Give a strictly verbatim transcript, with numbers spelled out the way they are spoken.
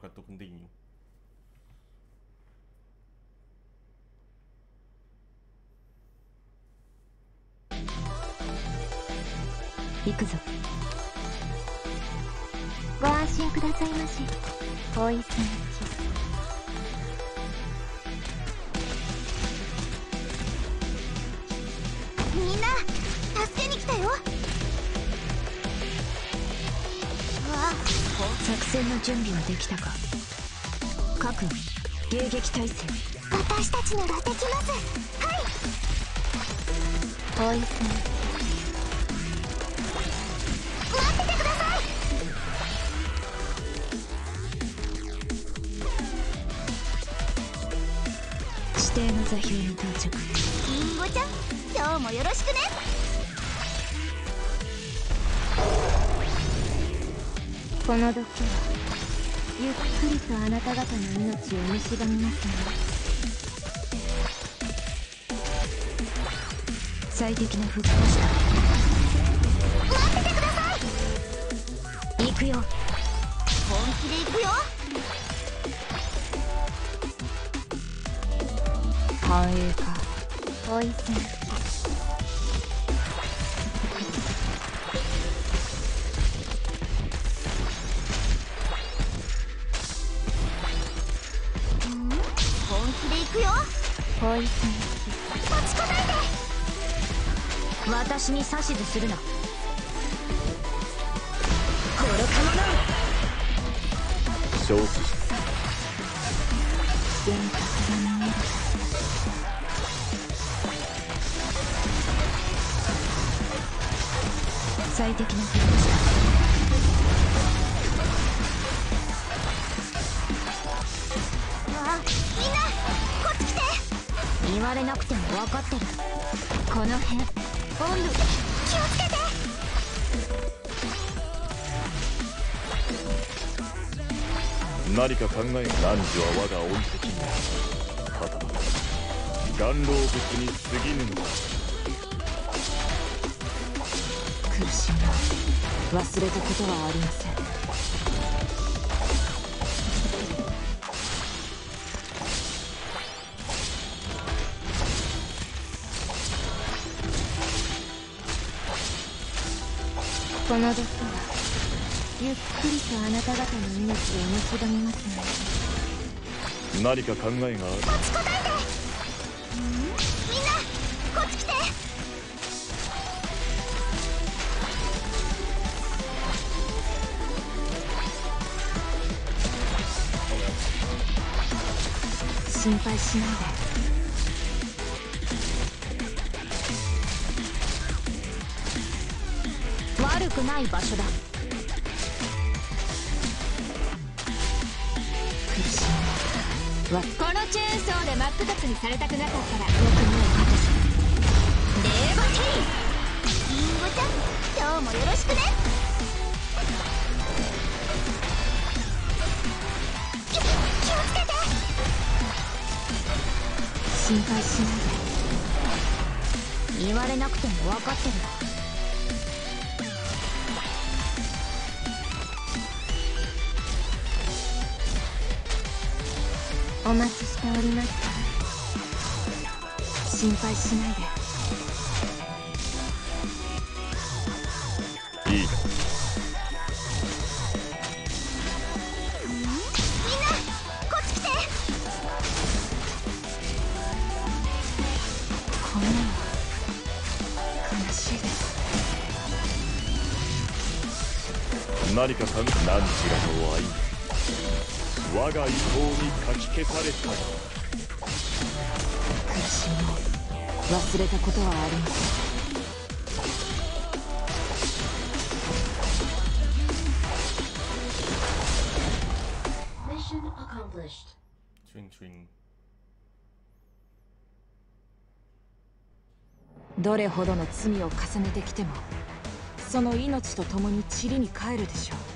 kartu pentingnya. 行くぞ。ご安心くださいまし。大井さん。みんな助けに来たよ。わあ、作戦の準備はできたか。各迎撃態勢。私たちならできます。はい。大井さん。 待っててください。指定の座標に到着。リンゴちゃん、今日もよろしくね。この毒はゆっくりとあなた方の命を蝕みますね。最適な復活だ。待っててください。 行くよ。本気で行くよ。繁栄か。おいせん。本気で行くよ。おいせん。待ちこないで。私に指図するな。 少数幻覚が見える。最適なフレーズだ。わあ、みんなこっち来て。言われなくても分かってる。この辺温度気をつけて。 何か考えが。汝は我が追い敵にはたまた顔老物に過ぎぬのだ。 苦しみ忘れたことはありません。この毒はゆっくりとあなた方の命を蝕みますね。 何か考えがある。 待ちこたえて。みんなこっち来て。心配しないで。悪くない場所だ。 このチェーンソーで真っ二つにされたくなかったらよく目をかけて。レーバティー。リンゴちゃん、今日もよろしくね。き気をつけて。心配しないで。言われなくても分かってる。 お待ちしております。心配しないで。 いいか。 みんなこっち来て。こんなの悲しいです。 何か考え。汝らの愛。 我が意向にかき消された。 苦しみを忘れたことはありません。 チュンチュン。 どれほどの罪を重ねてきても、その命と共に塵に帰るでしょう。